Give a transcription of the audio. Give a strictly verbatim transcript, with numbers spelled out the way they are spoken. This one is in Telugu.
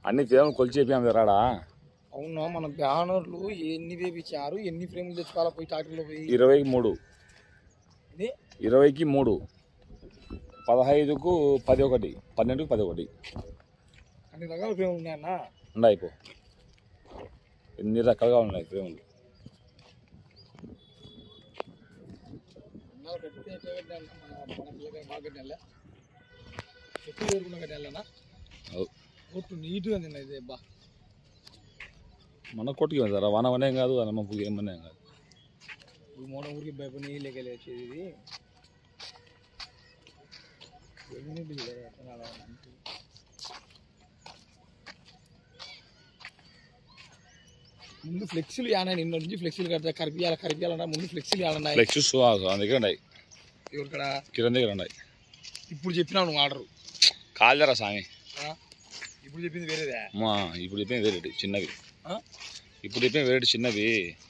అన్ని ఫ్రేమ్లు కొలిచి చెప్పాము రాడా. అవునా మన బ్యానర్లు ఎన్ని వేపించారు, ఎన్ని ఫ్రేమ్లు తెచ్చుకోవాలా పోయి ట్రాక్టర్లో పోయి? ఇరవైకి మూడు ఇరవైకి మూడు పదహైదుకు పది ఒకటి పన్నెండుకు పది ఒకటి అన్ని రకాల ఫ్రేమ్లు ఉన్నాయన్నా? ఉన్నాయి పో, ఎన్ని రకాలుగా ఉన్నాయి ఫ్రేమ్లు. నీట్గా తిన్నాయి బా. మన కొట్టుకి వెళ్తారా వాన వనేం కాదు అన్నమ్మ ఏమన్నా కాదు. ఇప్పుడు మూడ ఊరికి భయపడి నీళ్ళకి వచ్చేది ఇది. ముందు ఫ్లెక్సీలు యానాయి, నిన్న నుంచి ఫ్లెక్సీలు కడతా కరిపియాలి కరిపియాలన్నా ముందు ఫ్లెక్సీలు యానాయి. ఫ్లెక్సీస్ దగ్గర ఉన్నాయి, ఎవరికడ కిరణ్ దగ్గర ఉన్నాయి. ఇప్పుడు చెప్పినావు నువ్వు ఆర్డరు కాల్దరా స్వామి. ఇప్పుడు చెప్పింది వేరేదా? ఇప్పుడు చెప్పింది వేరేటి చిన్నవి, ఇప్పుడు చెప్పింది వేరేటి చిన్నవి.